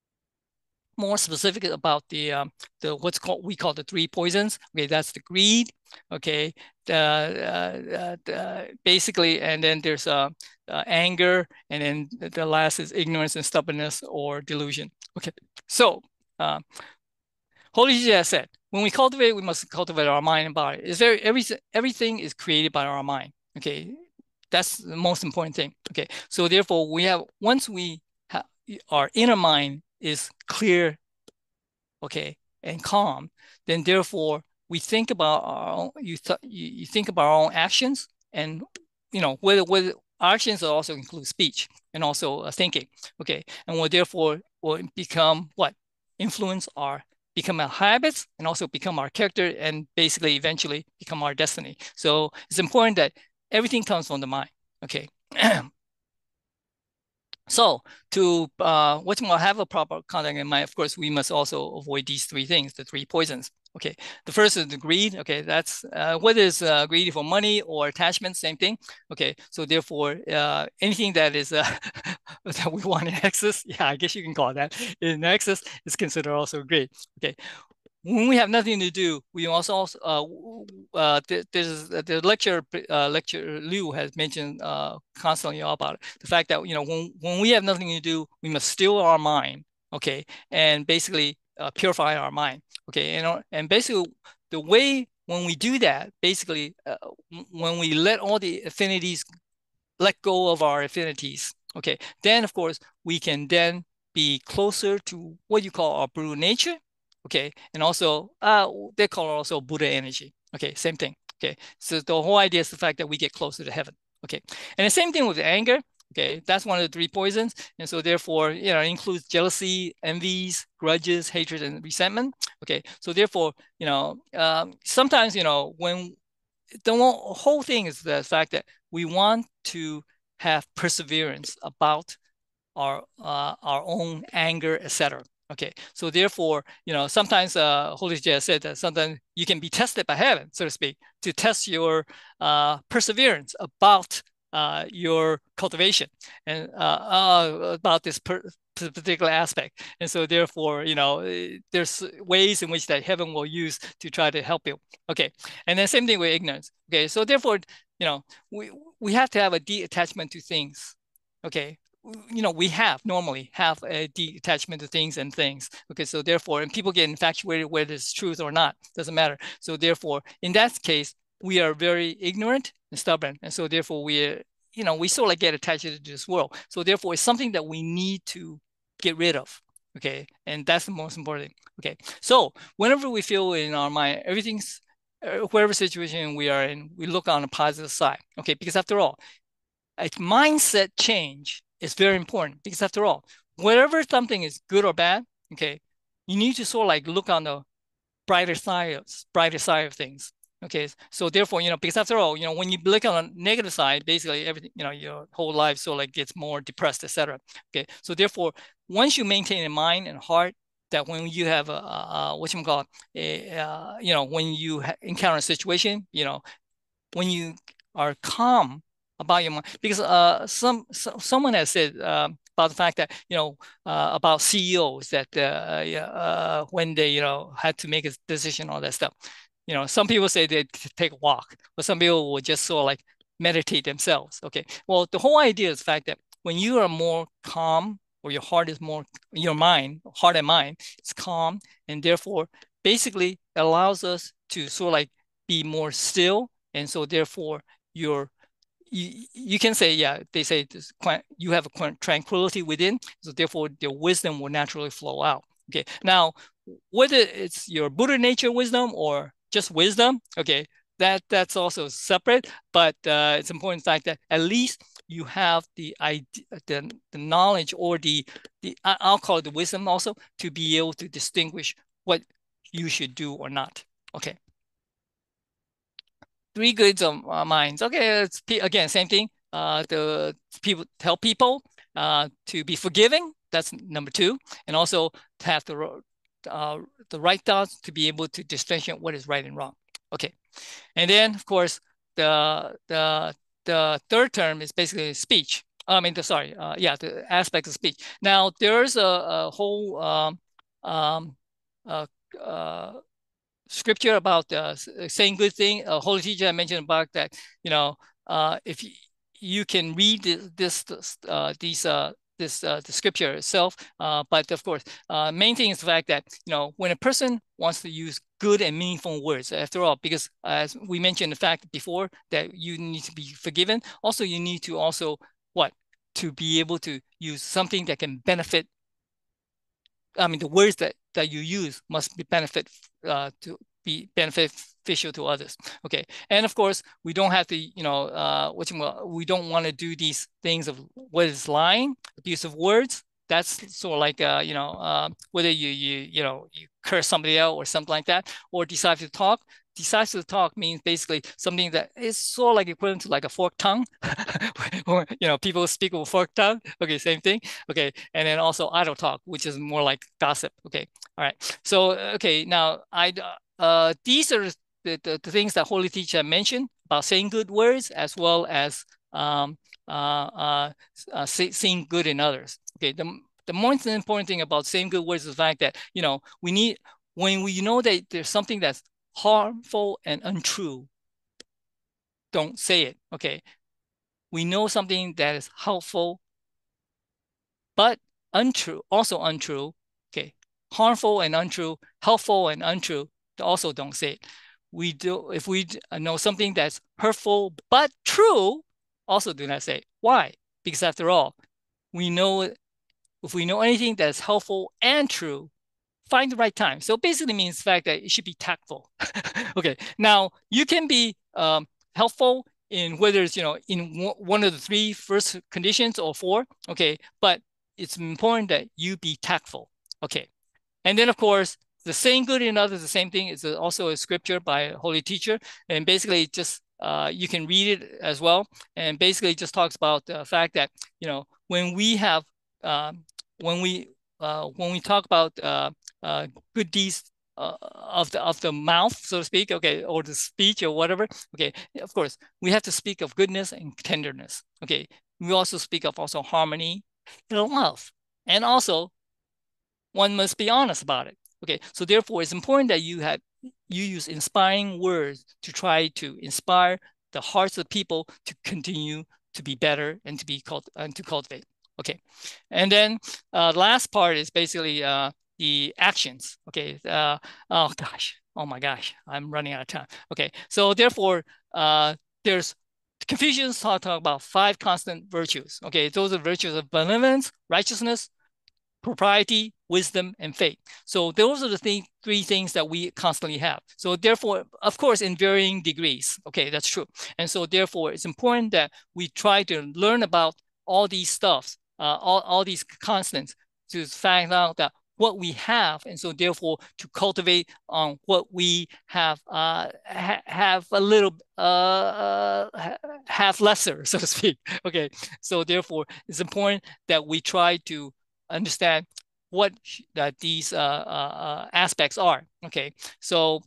more specific about the um, the what's called we call the three poisons. Okay, that's the greed. Okay, the, uh, uh, the basically, and then there's uh, uh, anger, and then the last is ignorance and stubbornness or delusion. Okay, so uh, Holy Jesus said, when we cultivate, we must cultivate our mind and body. It's very everything. Everything is created by our mind. Okay, that's the most important thing. Okay, so therefore we have once we have our inner mind is clear, okay, and calm, then therefore we think about our own, you, th you, you think about our own actions, and you know whether whether actions also include speech and also uh, thinking, okay, and will therefore will become what influence our become our habits and also become our character and basically eventually become our destiny. So it's important that everything comes from the mind. Okay. So to uh, what will have a proper conduct in mind, of course, we must also avoid these three things, the three poisons. Okay, the first is the greed. Okay, that's uh, whether it's uh, greedy for money or attachment, same thing. Okay, so therefore, uh, anything that is uh, that we want in excess, yeah, I guess you can call that in excess is considered also greed. Okay, when we have nothing to do, we also uh, uh, there's the lecture uh, lecture Liu has mentioned uh, constantly about it. The fact that you know when when we have nothing to do, we must still our mind, okay, and basically uh, purify our mind, okay, and and basically the way when we do that, basically uh, when we let all the affinities let go of our affinities, okay, then of course we can then be closer to what you call our brute nature, okay, and also uh, they call it also Buddha energy, okay, same thing, okay. So the whole idea is the fact that we get closer to heaven, okay, and the same thing with anger, okay, that's one of the three poisons, and so therefore, you know, it includes jealousy, envies, grudges, hatred, and resentment, okay. So therefore, you know, um, sometimes you know when the whole thing is the fact that we want to have perseverance about our uh, our own anger, et cetera. Okay, so therefore, you know, sometimes uh, Holy Jaya said that sometimes you can be tested by heaven, so to speak, to test your uh, perseverance about uh, your cultivation and uh, uh, about this per particular aspect. And so therefore, you know, there's ways in which that heaven will use to try to help you. Okay, and then same thing with ignorance. Okay, so therefore, you know, we we have to have a detachment to things. Okay, you know, we have normally have a detachment to things and things. Okay, so therefore, and people get infatuated whether it's truth or not, doesn't matter. So therefore, in that case, we are very ignorant and stubborn. And so therefore, we, you know, we sort of get attached to this world. So therefore, it's something that we need to get rid of. Okay, and that's the most important thing. Okay, so whenever we feel in our mind, everything's uh, whatever situation we are in, we look on the positive side. Okay, because after all, a mindset change is very important because after all, whatever something is good or bad, okay, you need to sort of like look on the brighter side, brighter side of things. Okay, so therefore, you know, because after all, you know, when you look on the negative side, basically everything, you know, your whole life sort of like gets more depressed, et cetera. Okay, so therefore, once you maintain in mind and heart that when you have a, a, a what you call a, uh, you know, when you encounter a situation, you know, when you are calm about your mind, because uh, some, so, someone has said uh, about the fact that you know uh, about C E Os that uh, uh, when they you know had to make a decision, all that stuff. You know, some people say they take a walk, but some people will just sort of like meditate themselves. Okay, well, the whole idea is the fact that when you are more calm, or your heart is more, your mind, heart and mind, it's calm, and therefore, basically, it allows us to sort of like be more still, and so therefore, you're you, you can say, yeah, they say this, you have a tranquility within, so therefore your wisdom will naturally flow out. Okay, now whether it's your Buddha nature wisdom or just wisdom, okay, that that's also separate, but uh, it's important fact that at least you have the idea, the, the knowledge, or the the I'll call it the wisdom also, to be able to distinguish what you should do or not. Okay. Three goods of uh, minds. Okay, it's again same thing. Uh, the people tell people uh, to be forgiving. That's number two, and also to have the uh, the right thoughts to be able to differentiate what is right and wrong. Okay, and then of course the the the third term is basically speech. I mean, the, sorry, uh, yeah, the aspect of speech. Now there's a, a whole um, um, uh, uh, scripture about uh, saying good thing. A holy teacher I mentioned about that. You know, uh, if you, you can read this, this uh, these uh, this uh, the scripture itself, uh, but of course, uh, main thing is the fact that you know when a person wants to use good and meaningful words, after all, because as we mentioned the fact before that you need to be forgiven. Also, you need to also what to be able to use something that can benefit. I mean, the words that, that you use must be benefit uh, to be beneficial to others. Okay, and of course, we don't have to, you know, uh, what you, we don't want to do these things of what is lying, abuse of words. That's sort of like, uh, you know, uh, whether you you you know you curse somebody out or something like that, or decide to talk. Decisive talk means basically something that is sort of like equivalent to like a forked tongue, or you know, people speak with a forked tongue. Okay, same thing. Okay, and then also idle talk, which is more like gossip. Okay, all right. So okay, now I uh these are the, the, the things that Holy Teacher mentioned about saying good words, as well as um uh uh, uh say, saying good in others. Okay, the the most important thing about saying good words is the fact that you know we need, when we know that there's something that's harmful and untrue, don't say it. Okay, we know something that is helpful but untrue, also untrue. Okay, harmful and untrue, helpful and untrue, also don't say it. We do, if we know something that's hurtful but true, also do not say it. Why? Because after all, we know, if we know anything that's helpful and true, find the right time. So basically means the fact that it should be tactful. Okay, now you can be um, helpful in whether it's, you know, in one of the three first conditions or four, okay, but it's important that you be tactful. Okay, and then of course, the saying good in others, the same thing, is also a scripture by a holy teacher, and basically just uh, you can read it as well, and basically just talks about the fact that you know when we have um, when we uh, when we talk about uh, uh, good deeds uh, of the of the mouth, so to speak, okay, or the speech or whatever, okay, of course we have to speak of goodness and tenderness. Okay, we also speak of also harmony and love, and also one must be honest about it. Okay, so therefore it's important that you have you use inspiring words to try to inspire the hearts of people to continue to be better and to be cult and to cultivate. Okay, and then uh, last part is basically uh, the actions. Okay, uh, oh gosh, oh my gosh, I'm running out of time. Okay, so therefore uh, there's Confucians talk, talk about five constant virtues. Okay, those are virtues of benevolence, righteousness, propriety, wisdom, and faith. So those are the th three things that we constantly have. So therefore, of course, in varying degrees. Okay, that's true. And so therefore, it's important that we try to learn about all these stuffs, uh, all, all these constants, to find out that what we have, and so therefore to cultivate on um, what we have, uh, ha have a little, uh, uh, have lesser, so to speak. Okay, so therefore it's important that we try to understand what that these uh, uh, aspects are. Okay, so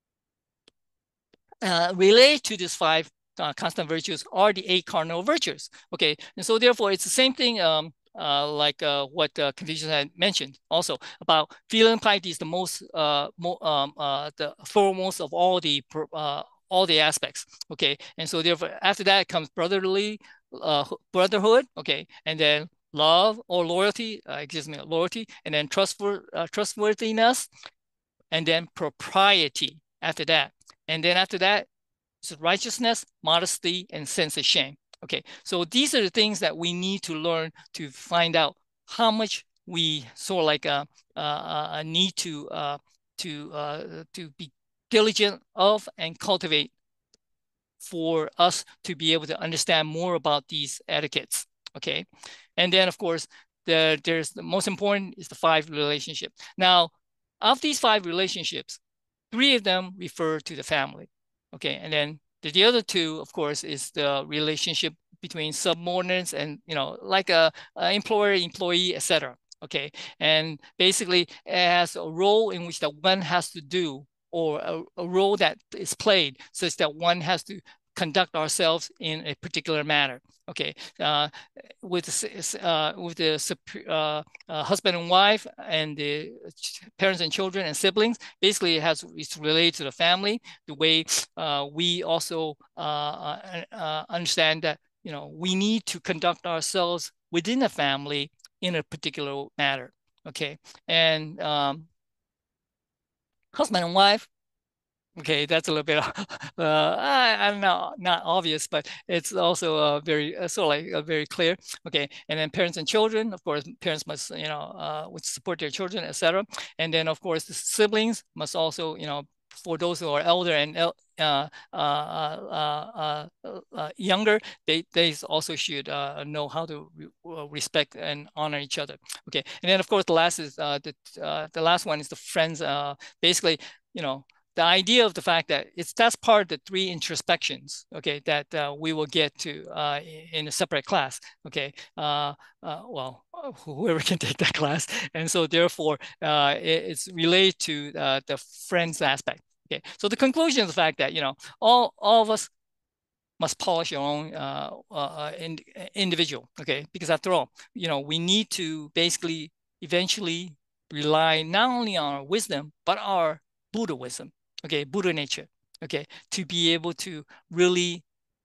uh, related to these five uh, constant virtues are the eight cardinal virtues. Okay, and so therefore it's the same thing. Um, uh, like uh, what uh, Confucius had mentioned also about filial piety is the most, uh, mo um, uh, the foremost of all the uh, all the aspects. Okay, and so therefore after that comes brotherly uh, brotherhood. Okay, and then love or loyalty, uh, excuse me, loyalty, and then trustworth uh, trustworthiness, and then propriety after that, and then after that is righteousness, modesty, and sense of shame. Okay, so these are the things that we need to learn to find out how much we sort of like uh, uh, need to uh, to uh, to be diligent of and cultivate for us to be able to understand more about these etiquettes. Okay, and then of course the there's the most important is the five relationships. Now, of these five relationships, three of them refer to the family. Okay, and then the, the other two, of course, is the relationship between subordinates and, you know, like a, a employer, employee, et cetera. Okay, and basically it has a role in which that one has to do, or a, a role that is played such that one has to conduct ourselves in a particular manner. Okay, uh, with uh, with the uh, uh, husband and wife and the parents and children and siblings, basically it has it's related to the family. The way uh, we also uh, uh, understand that, you know, we need to conduct ourselves within the family in a particular manner. Okay, and um, husband and wife. Okay, that's a little bit, uh, I, I don't know, not obvious, but it's also uh, very uh, sort of like uh, very clear. Okay, and then parents and children, of course, parents must, you know, uh, would support their children, et cetera. And then, of course, the siblings must also, you know, for those who are elder and uh, uh, uh, uh, uh, younger, they, they also should uh, know how to re respect and honor each other. Okay, and then, of course, the last is uh, the, uh, the last one is the friends. Uh, basically, you know, the idea of the fact that it's that's part of the three introspections, okay, that uh, we will get to uh, in a separate class, okay, uh, uh, well, whoever can take that class, and so therefore uh, it, it's related to uh, the friends aspect. Okay, so the conclusion is the fact that, you know, all all of us must polish your own uh, uh, in, individual, okay, because after all, you know, we need to basically eventually rely not only on our wisdom but our Buddha wisdom. Okay, Buddha nature, okay, to be able to really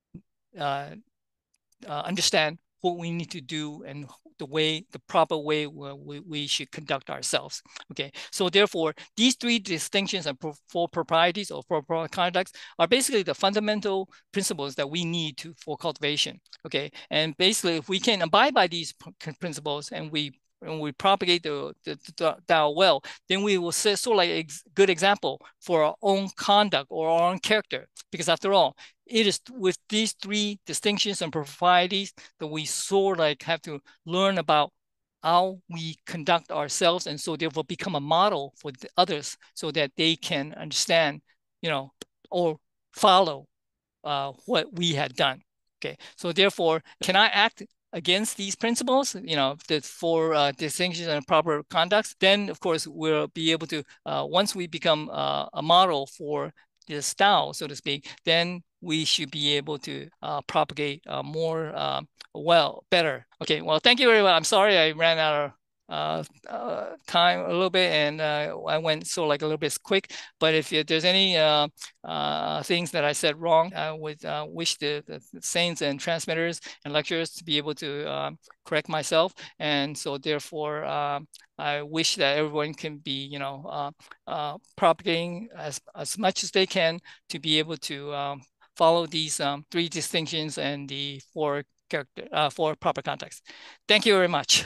uh, uh, understand what we need to do and the way, the proper way where we, we should conduct ourselves. Okay, so therefore, these three distinctions and four proprieties or proper conducts are basically the fundamental principles that we need to for cultivation. Okay, and basically, if we can abide by these principles and we and we propagate the, the, the Tao well, then we will set sort of like a good example for our own conduct or our own character. Because after all, it is with these three distinctions and proprieties that we sort of like have to learn about how we conduct ourselves, and so therefore become a model for the others so that they can understand, you know, or follow uh, what we had done. Okay, so therefore, can I act against these principles, you know, the four uh, distinctions and proper conducts? Then, of course, we'll be able to, uh, once we become uh, a model for the style, so to speak, then we should be able to uh, propagate uh, more uh, well, better. Okay, well, thank you very much. I'm sorry I ran out of uh, uh, time a little bit, and uh, I went so like a little bit quick. But if there's any uh, uh, things that I said wrong, I would uh, wish the, the saints and transmitters and lecturers to be able to um, correct myself. And so therefore, um, I wish that everyone can be, you know, uh, uh, propagating as, as much as they can to be able to um, follow these um, three distinctions and the four character, uh, four proper contexts. Thank you very much.